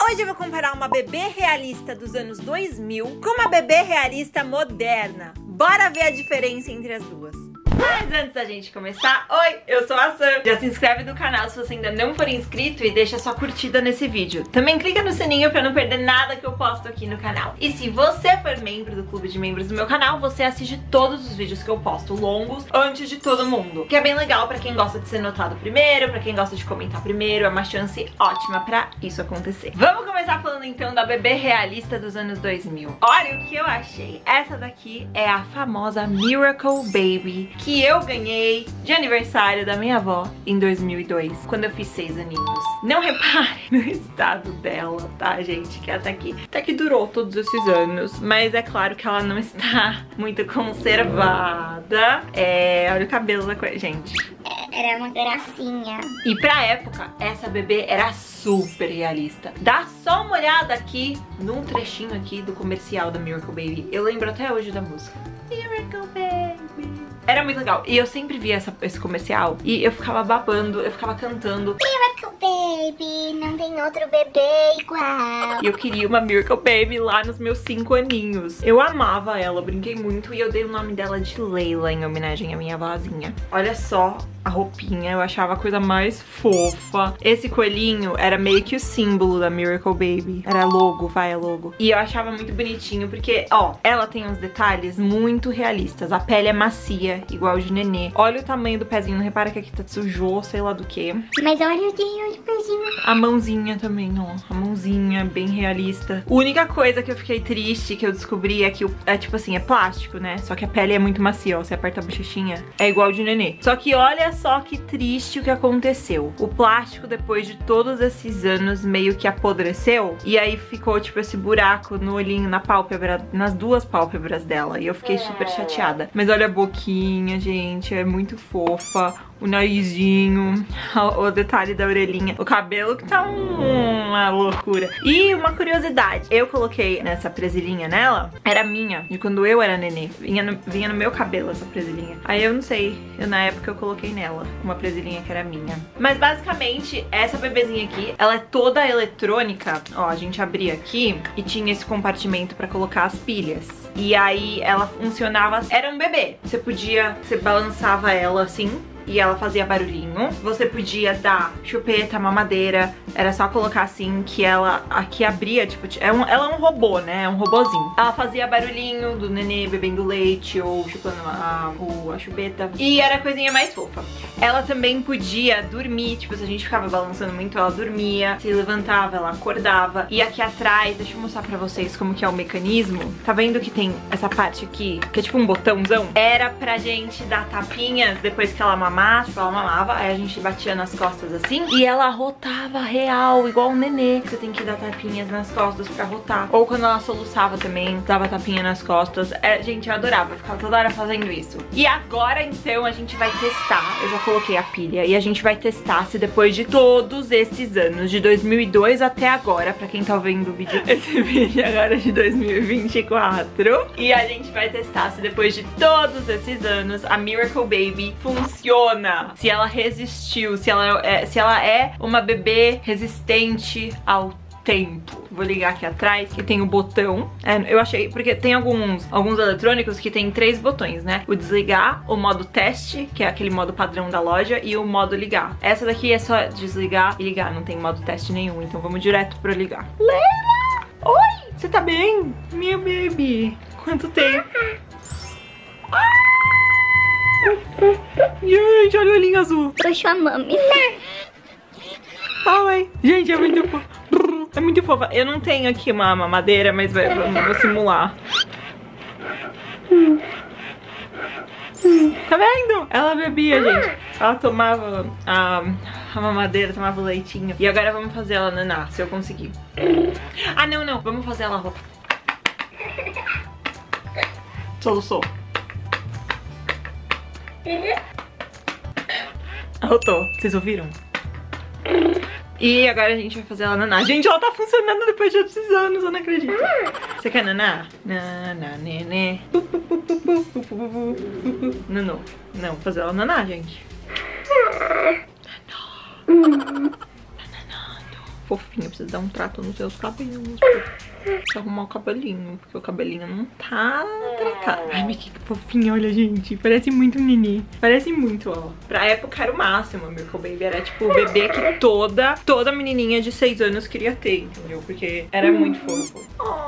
Hoje eu vou comparar uma bebê realista dos anos 2000 com uma bebê realista moderna. Bora ver a diferença entre as duas. Mas antes da gente começar, oi, eu sou a Sam. Já se inscreve no canal se você ainda não for inscrito e deixa sua curtida nesse vídeo. Também clica no sininho pra não perder nada que eu posto aqui no canal. E se você for membro do clube de membros do meu canal, você assiste todos os vídeos que eu posto longos antes de todo mundo. Que é bem legal pra quem gosta de ser notado primeiro, pra quem gosta de comentar primeiro. É uma chance ótima pra isso acontecer. Vamos começar falando então da bebê realista dos anos 2000. Olha o que eu achei. Essa daqui é a famosa Miracle Baby, que eu ganhei de aniversário da minha avó em 2002, quando eu fiz 6 aninhos. Não repare no estado dela, tá, gente? Que até que durou todos esses anos, mas é claro que ela não está muito conservada. Olha o cabelo da coisa, gente. Era uma gracinha. E pra época, essa bebê era super realista. Dá só uma olhada aqui, num trechinho aqui do comercial da Miracle Baby. Eu lembro até hoje da música. Miracle Baby. Era muito legal. E eu sempre via esse comercial e eu ficava babando, eu ficava cantando Miracle Baby, não tem outro bebê igual. E eu queria uma Miracle Baby lá nos meus 5 aninhos. Eu amava ela, eu brinquei muito e eu dei o nome dela de Leila em homenagem à minha avózinha. Olha só a roupinha, eu achava a coisa mais fofa. Esse coelhinho era meio que o símbolo da Miracle Baby. Era logo, a logo. E eu achava muito bonitinho porque, ó, ela tem uns detalhes muito realistas. A pele é macia, igual de nenê. Olha o tamanho do pezinho, não repara que aqui tá sujou, sei lá do que. Mas olha o dedo de pezinho. A mãozinha também, ó. A mãozinha, bem realista. A única coisa que eu fiquei triste, que eu descobri, é que é tipo assim, é plástico, né? Só que a pele é muito macia, ó. Você aperta a bochechinha, é igual de nenê. Só que olha só que triste o que aconteceu. O plástico, depois de todos esses anos, meio que apodreceu. E aí ficou, tipo, esse buraco no olhinho, na pálpebra, nas duas pálpebras dela. E eu fiquei super chateada. Mas olha a boquinha, gente. É muito fofa. O narizinho, o detalhe da orelhinha, o cabelo que tá uma loucura. E uma curiosidade, eu coloquei nessa presilhinha nela, era minha, de quando eu era nenê. Vinha no meu cabelo essa presilhinha. Aí eu não sei, na época eu coloquei nela uma presilhinha que era minha. Mas basicamente, essa bebezinha aqui, ela é toda eletrônica. Ó, a gente abria aqui e tinha esse compartimento pra colocar as pilhas. E aí ela funcionava, era um bebê. Você balançava ela assim e ela fazia barulhinho. Você podia dar chupeta, mamadeira. Era só colocar assim que ela aqui abria, tipo, ela é um robô, né? É um robozinho. Ela fazia barulhinho do nenê bebendo leite ou chupando a chupeta. E era a coisinha mais fofa. Ela também podia dormir, tipo, se a gente ficava balançando muito, ela dormia. Se levantava, ela acordava. E aqui atrás, deixa eu mostrar pra vocês como que é o mecanismo. Tá vendo que tem essa parte aqui, que é tipo um botãozão? Era pra gente dar tapinhas depois que ela mamava. Ela mamava, aí a gente batia nas costas assim e ela rotava real, igual um nenê. Você tem que dar tapinhas nas costas pra rotar. Ou quando ela soluçava também, dava tapinha nas costas. Gente, eu adorava, eu ficava toda hora fazendo isso. E agora então a gente vai testar. Eu já coloquei a pilha e a gente vai testar se depois de todos esses anos, de 2002 até agora, pra quem tá vendo o vídeo, esse vídeo agora é de 2024. E a gente vai testar se depois de todos esses anos a Miracle Baby funciona. Se ela resistiu, se ela é uma bebê resistente ao tempo. Vou ligar aqui atrás, que tem o botão. Eu achei, porque tem alguns eletrônicos que tem 3 botões, né? O desligar, o modo teste, que é aquele modo padrão da loja, e o modo ligar. Essa daqui é só desligar e ligar, não tem modo teste nenhum, então vamos direto pro ligar. Leila! Oi! Você tá bem? Minha baby! Quanto tempo? Gente, olha o olhinho azul. Puxa a mami. Ai, gente, é muito fofa. É muito fofa. Eu não tenho aqui uma mamadeira, mas vou simular. Tá vendo? Ela bebia, gente. Ela tomava a mamadeira, tomava o leitinho. E agora vamos fazer ela naná, se eu conseguir. Ah, não. Vamos fazer ela rotar. Soluçou. Arrotou, vocês ouviram? E agora a gente vai fazer ela naná. Gente, ela tá funcionando depois de outros anos, eu não acredito. Você quer naná? Naná, nenê. Não, vou fazer ela naná, gente. Naná. fofinha. Precisa dar um trato nos seus cabelos. Precisa arrumar o cabelinho, porque o cabelinho não tá tratado. Ai, que fofinha, olha, gente. Parece muito um nenê. Parece muito, ó. Pra época era o máximo. A Miracle Baby era tipo o bebê que toda menininha de 6 anos queria ter, entendeu? Porque era muito fofo.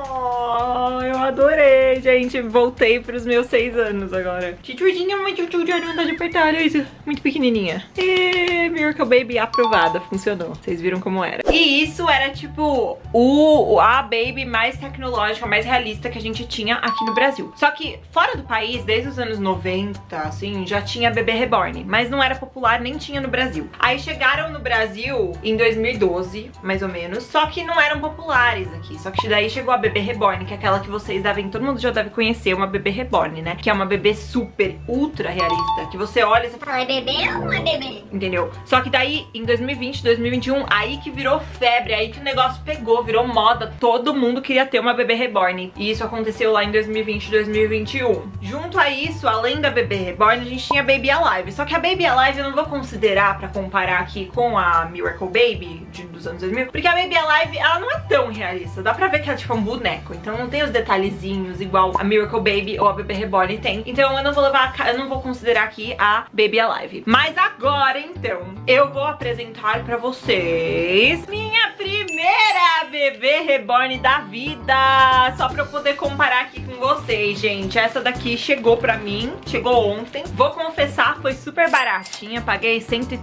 Oh, eu adorei, gente. Voltei pros meus 6 anos agora. Tchutchudinha, uma tchutchudinha, não dá de apertar, olha isso. Muito pequenininha. E Miracle Baby aprovada, funcionou. Vocês viram como era. E isso era tipo a Baby mais tecnológica, mais realista que a gente tinha aqui no Brasil. Só que fora do país, desde os anos 90, assim, já tinha bebê reborn, mas não era popular, nem tinha no Brasil. Aí chegaram no Brasil em 2012, mais ou menos, só que não eram populares aqui. Só que daí chegou a bebê reborn, que é aquela que vocês devem, todo mundo já deve conhecer, uma bebê reborn, né? Que é uma bebê super, ultra realista, que você olha e você fala, é bebê ou é bebê? entendeu? Só que daí, em 2020, 2021, aí que virou febre, aí que o negócio pegou, virou moda, todo mundo queria ter uma bebê reborn. E isso aconteceu lá em 2020, 2021. Junto a isso, além da bebê reborn, a gente tinha a Baby Alive. Só que a Baby Alive eu não vou considerar pra comparar aqui com a Miracle Baby dos anos 2000, porque a Baby Alive, ela não é tão realista. Dá pra ver que ela é tipo um boneco, então não tem os detalhezinhos igual a Miracle Baby ou a bebê reborn tem. Então eu não vou considerar aqui a Baby Alive. Mas agora, então, eu vou apresentar pra vocês minha primeira bebê reborn da vida, só pra eu poder comparar aqui com vocês, gente. Essa daqui chegou pra mim, chegou ontem. Vou confessar, foi super baratinha, paguei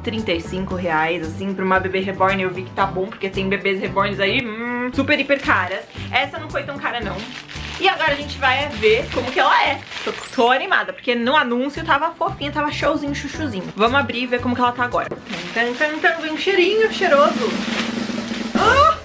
R$135, assim, pra uma bebê reborn. Eu vi que tá bom, porque tem bebês reborns aí, super, hiper caras. Essa não foi tão cara, não. E agora a gente vai ver como que ela é. Tô animada, porque no anúncio tava fofinha, tava showzinho, chuchuzinho. Vamos abrir e ver como que ela tá agora. Vem um cheirinho cheiroso. Ah!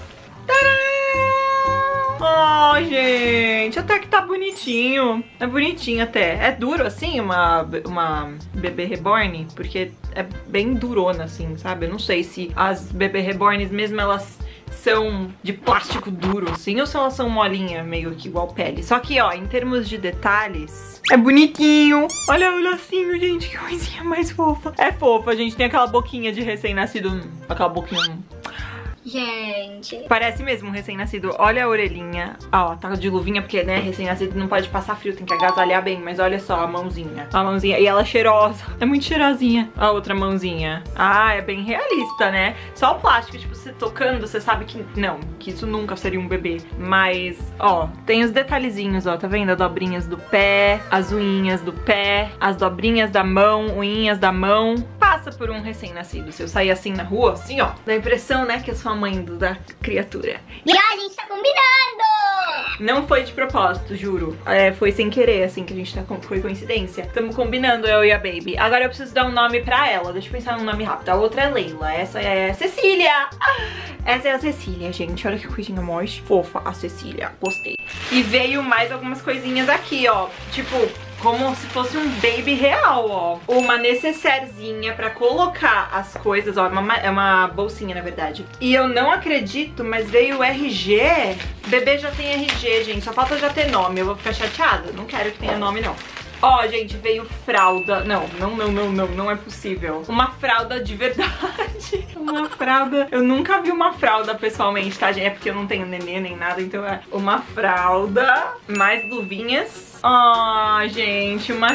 Oh, gente, até que tá bonitinho. É bonitinho até. É duro assim uma bebê reborn, porque é bem durona assim, sabe? Eu não sei se as bebê reborns mesmo elas são de plástico duro assim, ou se elas são molinha, meio que igual pele. Só que, ó, em termos de detalhes, é bonitinho. Olha o lacinho, gente, que coisinha mais fofa. É fofa, gente, tem aquela boquinha de recém-nascido, aquela boquinha... Gente, parece mesmo um recém-nascido. Olha a orelhinha. Ó, tá de luvinha porque, né, recém-nascido não pode passar frio, tem que agasalhar bem. Mas olha só a mãozinha. A mãozinha. E ela é cheirosa. É muito cheirosinha. A outra mãozinha. Ah, é bem realista, né? Só o plástico, tipo, você tocando, você sabe que... não, que isso nunca seria um bebê. Mas, ó, tem os detalhezinhos, ó. Tá vendo? As dobrinhas do pé, as unhinhas do pé, as dobrinhas da mão, unhinhas da mão. Passa por um recém-nascido. Se eu sair assim na rua, assim, ó, dá a impressão, né, que eu sou a mãe da criatura. e a gente tá combinando! Não foi de propósito, juro. Foi sem querer, assim, que a gente tá foi coincidência. Estamos combinando, eu e a Baby. Agora eu preciso dar um nome pra ela. Deixa eu pensar num nome rápido. A outra é Leila. Essa é a Cecília. Essa é a Cecília, gente. Olha que coisinha mais fofa. A Cecília. Gostei. E veio mais algumas coisinhas aqui, ó. Tipo... como se fosse um baby real, ó. Uma necessairezinha pra colocar as coisas, ó. É uma bolsinha, na verdade. E eu não acredito, mas veio o RG. Bebê já tem RG, gente. Só falta já ter nome. Eu vou ficar chateada. Não quero que tenha nome, não. Ó, gente, veio fralda. Não é possível. Uma fralda de verdade. Uma fralda. Eu nunca vi uma fralda pessoalmente, tá, gente? É porque eu não tenho nenê nem nada, então é uma fralda. Mais luvinhas. Ó, gente, uma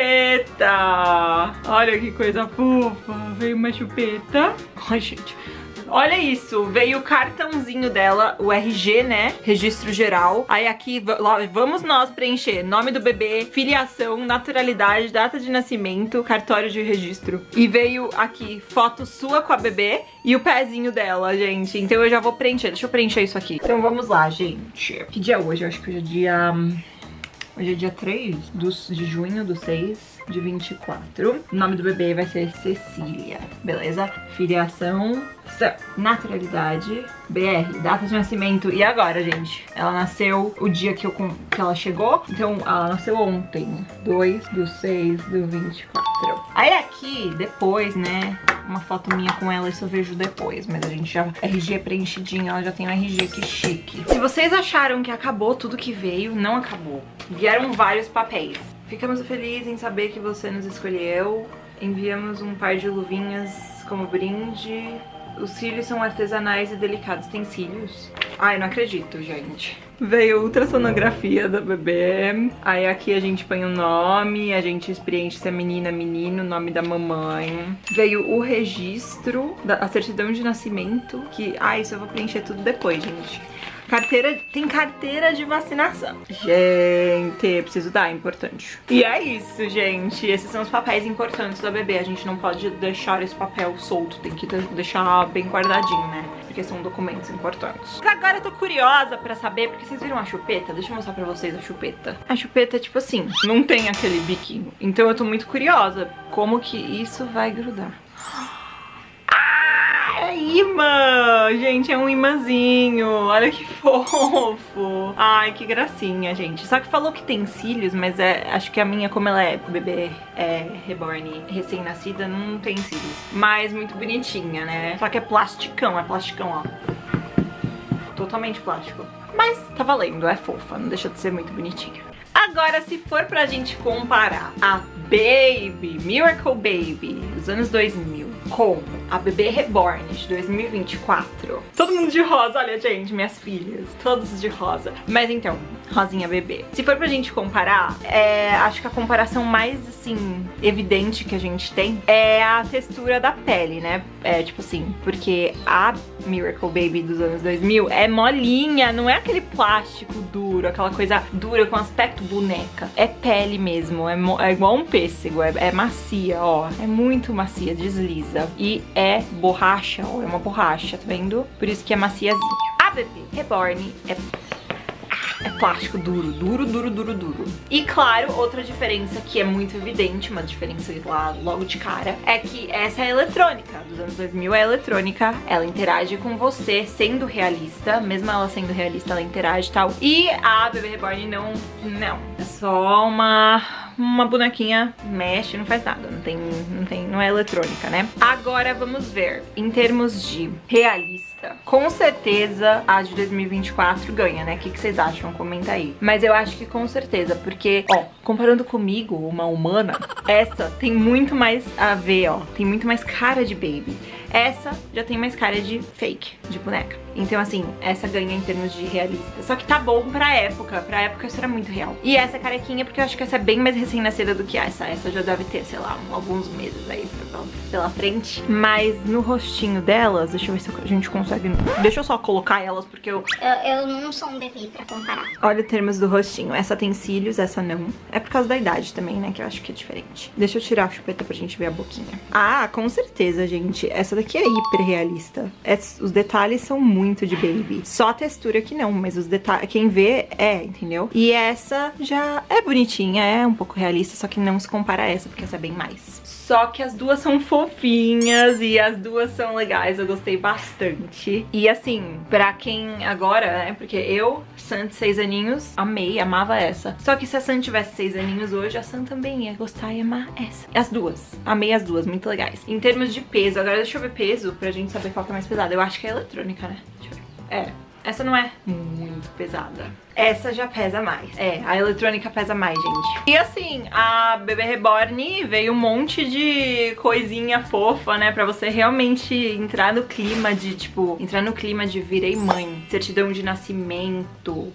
chupeta. Olha que coisa fofa. Veio uma chupeta. Ai, gente. Olha isso, veio o cartãozinho dela, o RG, né? Registro geral. Aí aqui, vamos nós preencher nome do bebê, filiação, naturalidade, data de nascimento, cartório de registro. E veio aqui foto sua com a bebê e o pezinho dela, gente. Então eu já vou preencher, deixa eu preencher isso aqui. Então vamos lá, gente. Que dia é hoje? Eu acho que hoje é dia... hoje é dia 3 de junho do 6 de 24. O nome do bebê vai ser Cecília, beleza? Filiação, naturalidade, BR, data de nascimento. E agora, gente? Ela nasceu o dia que ela chegou. Então, ela nasceu ontem, 2/6/24. Aí aqui, depois, né? Uma foto minha com ela, isso eu vejo depois. Mas a gente já... RG preenchidinho, ela já tem um RG, que chique. Se vocês acharam que acabou tudo que veio, não acabou. Vieram vários papéis. Ficamos felizes em saber que você nos escolheu. Enviamos um par de luvinhas como brinde. Os cílios são artesanais e delicados. Tem cílios? Ai, não acredito, gente. Veio ultrassonografia da bebê. Aí aqui a gente põe o nome, a gente preenche se é menina, menino, o nome da mamãe. Veio o registro, a certidão de nascimento, que... Ah, isso eu vou preencher tudo depois, gente. Tem carteira de vacinação. Gente, preciso dar, é importante. E é isso, gente. Esses são os papéis importantes da bebê. A gente não pode deixar esse papel solto. Tem que deixar bem guardadinho, né? Porque são documentos importantes. Mas agora eu tô curiosa pra saber, porque vocês viram a chupeta? Deixa eu mostrar pra vocês a chupeta. A chupeta é tipo assim, não tem aquele biquinho. Então eu tô muito curiosa como que isso vai grudar. É imã! Gente, é um imãzinho. Olha que fofo. Ai, que gracinha, gente. Só que falou que tem cílios, mas acho que a minha, como ela é bebê reborn, recém-nascida, não tem cílios. Mas muito bonitinha, né? Só que é plasticão, ó. Totalmente plástico. Mas tá valendo, é fofa, não deixa de ser muito bonitinha. Agora, se for pra gente comparar a Baby, Miracle Baby, dos anos 2000, com a Bebê Reborn de 2024. Todo mundo de rosa, olha, gente, minhas filhas, todos de rosa. Mas então, rosinha bebê. Se for pra gente comparar, acho que a comparação mais, assim, evidente que a gente tem é a textura da pele, né? Tipo assim, porque a Miracle Baby dos anos 2000 é molinha, não é aquele plástico duro, aquela coisa dura com aspecto boneca. É pele mesmo, é igual um pêssego, é macia, ó. É muito macia, desliza. E é borracha, ó, é uma borracha, tá vendo? Por isso que é maciazinha. A Bebê Reborn é plástico duro. E claro, outra diferença que é muito evidente, uma diferença lá logo de cara, é que essa é eletrônica. Dos anos 2000 é eletrônica, ela interage com você sendo realista, mesmo ela sendo realista, ela interage e tal. E a Bebê Reborn não, é só uma bonequinha, mexe, não faz nada, não é eletrônica, né? Agora vamos ver, em termos de realista, com certeza a de 2024 ganha, né? O que vocês acham? Comenta aí. Mas eu acho que com certeza, porque, ó, comparando comigo, uma humana, essa tem muito mais a ver, ó, tem muito mais cara de baby. Essa já tem mais cara de fake, de boneca. Então, assim, essa ganha em termos de realista. Só que tá bom pra época isso era muito real. E essa carequinha, porque eu acho que essa é bem mais recém-nascida do que essa. Essa já deve ter, sei lá, alguns meses aí pela frente. Mas no rostinho delas, deixa eu ver se a gente consegue... Deixa eu só colocar elas, porque eu não sou um bebê pra comparar. Olha o termos do rostinho. Essa tem cílios, essa não. É por causa da idade também, né, que eu acho que é diferente. Deixa eu tirar a chupeta pra gente ver a boquinha. Ah, com certeza, gente. Essa daqui é hiper realista. Os detalhes são muito de baby. Só a textura que não, mas os detalhes, quem vê entendeu? E essa já é bonitinha, é um pouco realista, só que não se compara a essa, porque essa é bem mais. Só que as duas são fofinhas e as duas são legais, eu gostei bastante. E assim, pra quem agora, né, porque eu, Sam de 6 aninhos, amava essa. Só que se a Sam tivesse 6 aninhos hoje, a Sam também ia gostar e amar essa. As duas, amei as duas, muito legais. Em termos de peso, agora deixa eu ver peso pra gente saber qual que é mais pesada. Eu acho que é eletrônica, né? Deixa eu ver. Essa não é muito pesada. Essa já pesa mais. A eletrônica pesa mais, gente. E assim, a Bebê Reborn veio um monte de coisinha fofa, né? Pra você realmente entrar no clima de, tipo... Entrar no clima de virei mãe. Certidão de nascimento,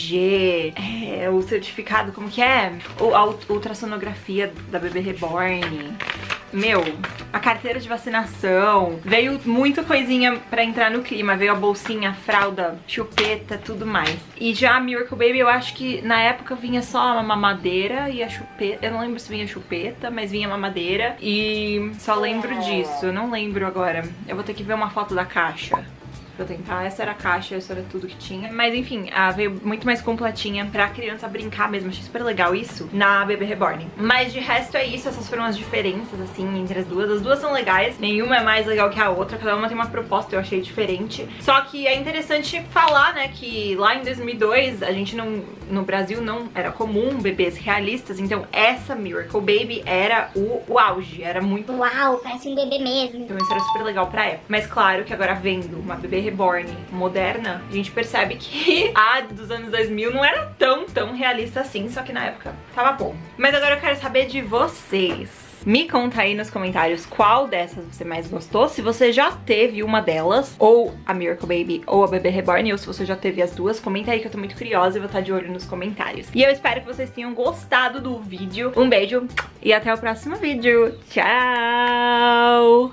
RG, o certificado, como que é? A ultrassonografia da Bebê Reborn. Meu, a carteira de vacinação. Veio muita coisinha pra entrar no clima. Veio a bolsinha, a fralda, chupeta, tudo mais. E já a Miracle Baby, eu acho que na época vinha só uma mamadeira e a chupeta. Eu não lembro se vinha chupeta, mas vinha mamadeira. E só lembro disso, eu não lembro agora. Eu vou ter que ver uma foto da caixa pra tentar. Essa era a caixa, isso era tudo que tinha. Mas enfim, veio muito mais completinha pra criança brincar mesmo. Achei super legal isso na Bebê Reborn. Mas de resto é isso, essas foram as diferenças, assim, entre as duas. As duas são legais, nenhuma é mais legal que a outra. Cada uma tem uma proposta, eu achei diferente. Só que é interessante falar, né, que lá em 2002, a gente não... No Brasil não era comum bebês realistas. Então essa Miracle Baby era o auge. Era muito... Uau, parece um bebê mesmo. Então isso era super legal pra época. Mas claro que agora vendo uma Bebê Reborn moderna, a gente percebe que a dos anos 2000 não era tão realista assim, só que na época tava bom. Mas agora eu quero saber de vocês. Me conta aí nos comentários qual dessas você mais gostou, se você já teve uma delas, ou a Miracle Baby ou a Bebê Reborn, ou se você já teve as duas, comenta aí que eu tô muito curiosa e vou estar de olho nos comentários. E eu espero que vocês tenham gostado do vídeo. Um beijo e até o próximo vídeo. Tchau!